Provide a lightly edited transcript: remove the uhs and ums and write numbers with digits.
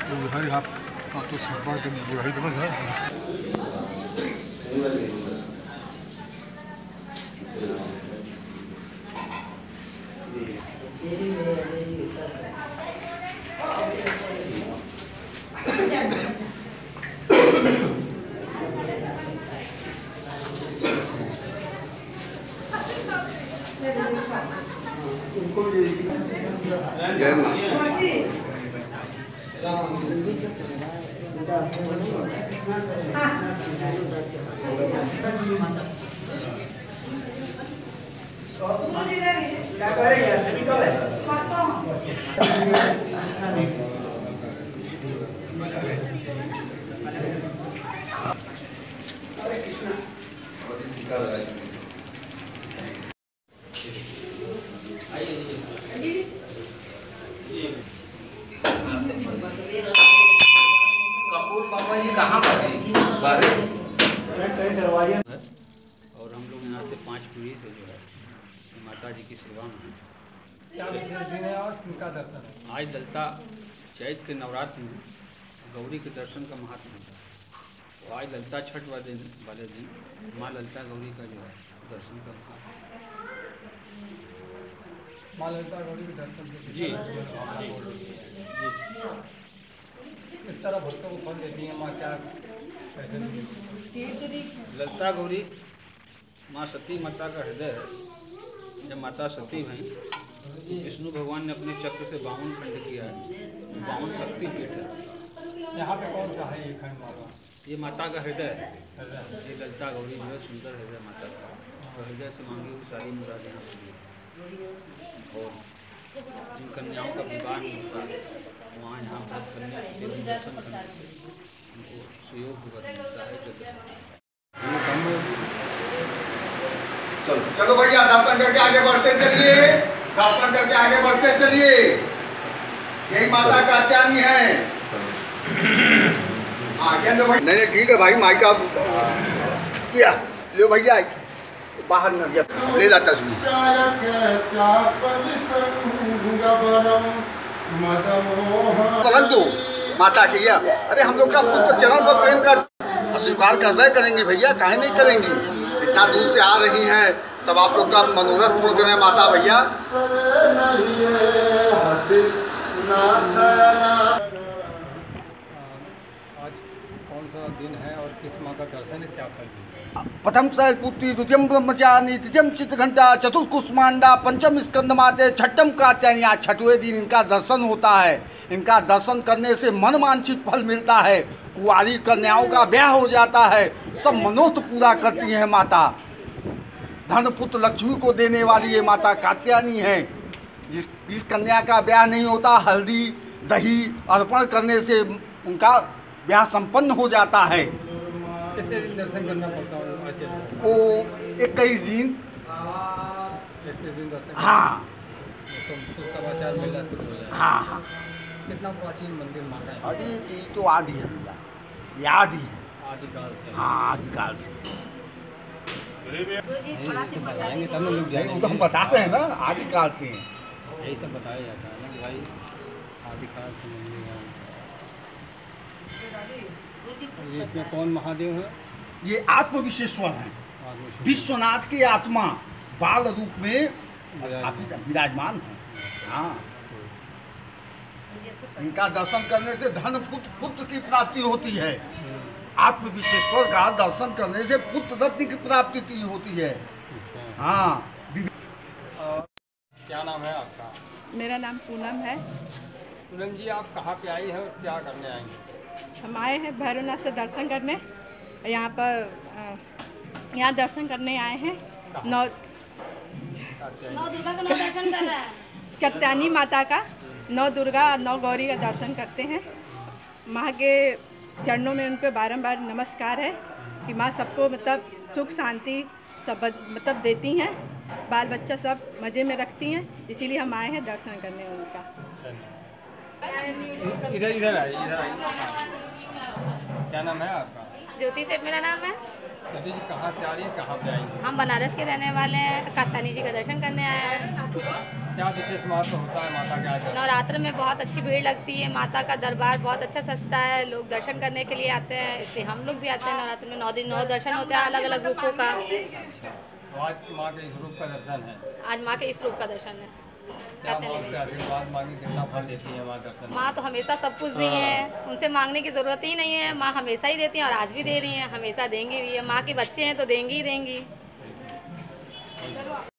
बुढ़ाई आप तो सरपा के बुढ़ाई तो बस है। कपूर पापा जी कहाँ पर हैं? और हम लोग यहाँ से 5 पीढ़ी से जो है माता जी की सेवा में हैं। आज ललिता चैत के नवरात्र में गौरी के दर्शन का महत्व है। तो आज ललिता छठ वाले दिन माँ ललिता गौरी का जो है दर्शन करना है। माँ ललिता गौरी के दर्शन जी इस तरह भक्तों को फल देती है माँ, क्या कैसे? ललिता गौरी माँ सती माता का हृदय है। जब माता सती हैं, विष्णु भगवान ने अपने चक्र से 52 खंड किया है। 52 शक्ति पीठ है। यहाँ पे कौन सा है ये खंड माता? ये माता का हृदय है। ये ललिता गौरी जो है सुंदर हृदय माता का, और हृदय से मांगी हुई सारी मुरादें यहाँ पूरी। और जिन कन्याओं का विवाह नहीं होता वहाँ यहाँ पर कन्या देवी दर्शन करने से उनको सुयोग मिलता है। चलो चलो भैया, दर्शन करके आगे बढ़ते चलिए, दर्शन करके आगे बढ़ते चलिए। यही माता का अत्यानी है। आगे लो भाई। नहीं ठीक है भाई, माई का किया लो भैया, बाहर न गया ले जाता सुन। दो माता की गया। अरे हम लोग का पुष्प चरण पर प्रेम कर स्वीकार करवे करेंगे भैया, काहे नहीं करेंगी। इतना दूर से आ रही हैं, सब आप लोग का मनोरथ पूर्ण करें माता भैया। आज कौन सा दिन है और किस माँ का दर्शन है, क्या फल है? प्रथम शैलपुत्री, द्वितीयम ब्रह्मचारिणी, तृतीयम चित्रघंटा, चतुर्थ कुष्मांडा, पंचम स्कंद माते, छठम कात्यायनी। आज छठवें दिन इनका दर्शन होता है। इनका दर्शन करने से मन वांछित फल मिलता है। कुंवारी कन्याओं का ब्याह हो जाता है। सब मनोरथ पूरा करती हैं माता। धन पुत्र लक्ष्मी को देने वाली ये माता कात्यायनी है। जिस कन्या का ब्याह नहीं होता, हल्दी दही अर्पण करने से उनका ब्याह संपन्न हो जाता है। कितने दिन दर्शन करना पड़ता है? वो 21 दिन। 21 दिन दर्शन? हाँ समाचार मेला शुरू हो जाए। हाँ हाँ। कितना प्राचीन मंदिर माता है? अरे ये तो आदि है भैया, ये आदि है। आदिकाल से? हाँ आदिकाल से। बताएंगे तब लोग जाएंगे। तो हम बताते हैं ना, आदिकाल से यही सब बताया जाता है ना कि भाई आदिकाल से मंदिर है। ये इसमें कौन महादेव है? ये आत्मविश्वेश्वर है। विश्वनाथ की आत्मा बाल रूप में विराजमान है। हाँ, इनका दर्शन करने से धन पुत्र की प्राप्ति होती है। आत्मविश्वेश्वर का दर्शन करने से पुत्र रत्न की प्राप्ति होती है। हाँ। क्या नाम है आपका? मेरा नाम पूनम है। पूनम जी, आप कहाँ पे आई है और क्या करने आएंगे? हम आए हैं भैरवनाथ से दर्शन करने। यहाँ पर यहाँ दर्शन करने आए हैं। नौ दुर्गा का दर्शन कर रहे हैं। कात्यायनी माता का, 9 दुर्गा 9 गौरी का दर्शन करते हैं। माँ के चरणों में उन पर बारंबार नमस्कार है कि माँ सबको मतलब सुख शांति सब मतलब देती हैं। बाल बच्चा सब मज़े में रखती हैं, इसीलिए हम आए हैं दर्शन करने उनका। इधर इधर आइए, इधर आइए। क्या नाम है आपका? ज्योति सेठ मेरा नाम है। दीदी जी कहाँ से आ रही है, कहाँ पे आई हैं? हम बनारस के रहने वाले हैं, कात्यायनी जी का दर्शन करने आए हैं। क्या विशेष महत्व होता है माता के आज? नवरात्र में बहुत अच्छी भीड़ लगती है, माता का दरबार बहुत अच्छा सजता है, लोग दर्शन करने के लिए आते हैं, इसलिए हम लोग भी आते हैं। नवरात्र में 9 दिन 9 दर्शन होते हैं अलग अलग रूपों का। अच्छा, तो आज माँ के इस रूप का दर्शन है। आज माँ के इस रूप का दर्शन है। क्या माँ से आशीर्वाद मांगी, कितना फल देती है माँ दर्शन? माँ तो हमेशा सब कुछ दी है, उनसे मांगने की जरूरत ही नहीं है। माँ हमेशा ही देती हैं और आज भी दे रही हैं, हमेशा देंगी भी है। माँ के बच्चे हैं तो देंगी ही देंगी।